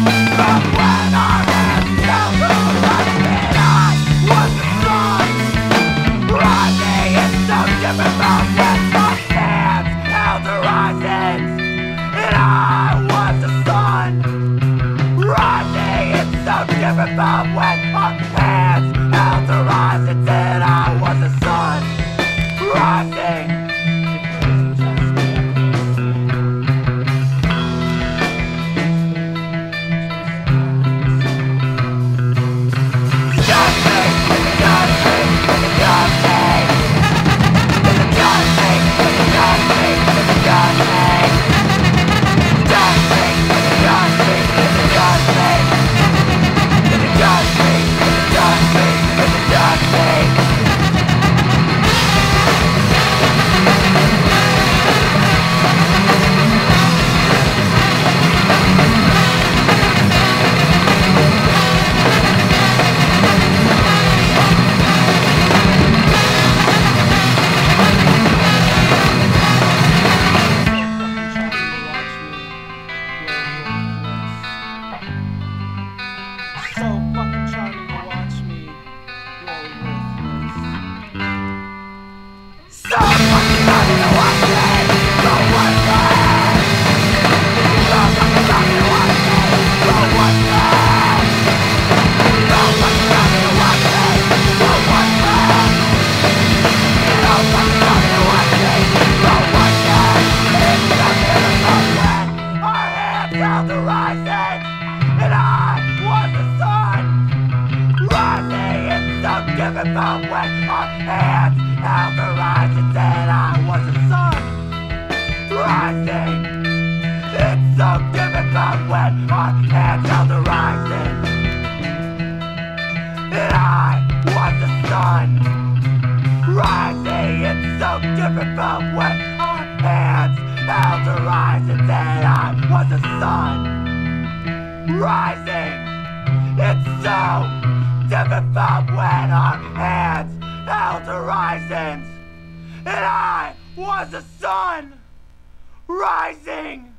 from when our hands held the horizon. I was the sun, rising. It's so different from when our hands held horizons. And I was the sun, rising. It's so different from when our hands held horizons. And I was the sun, rising. So fucking charming to watch me roll with this. So fucking charming to watch me roll with this. So fucking charming to watch me roll with this. So fucking charming to watch me roll with this. So fucking charming to watch me roll with this. It's something about when our hands held the rising, and I was the sun, rising. It's so different from when our hands held the rising, and I was the sun, rising. It's so different from when our hands held the rising, and I was the sun, rising. It's so different from when our hands held the rising, and I was the sun, rising. It's so different from when our hands held horizons, and I was the sun, rising.